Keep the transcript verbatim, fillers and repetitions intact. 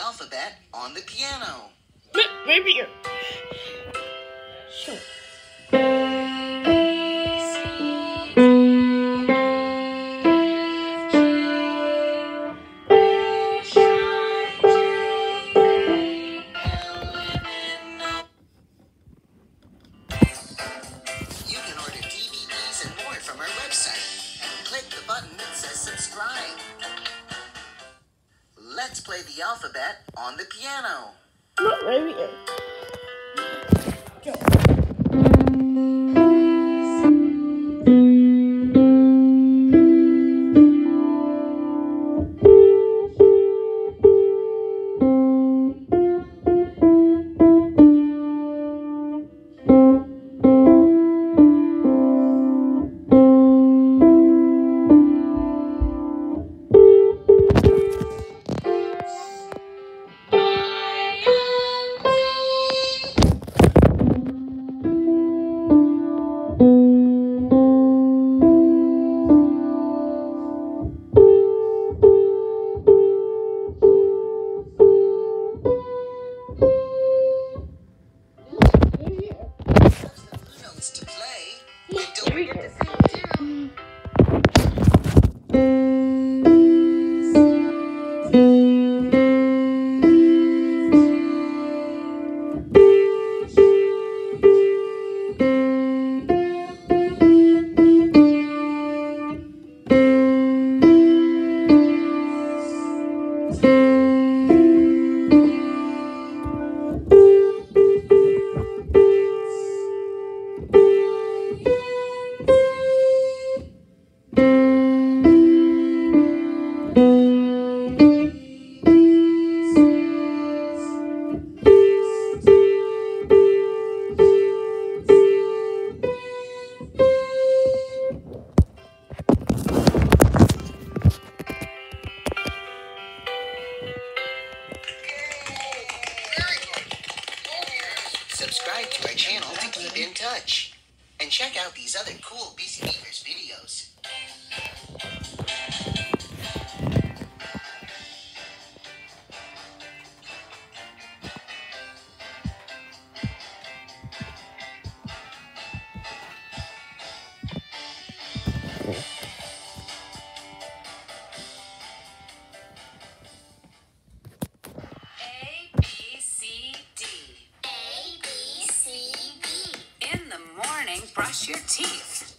alphabet on the piano. Right here. Sure. You can order D V Ds and more from our website and click the button that says subscribe. Let's play the alphabet on the piano. Right here. Notes to play. And don't forget to sing too. Subscribe to our channel to keep in touch. And check out these other cool B C Makers videos. A, B, C, D. A, B, C, D. In the morning, brush your teeth.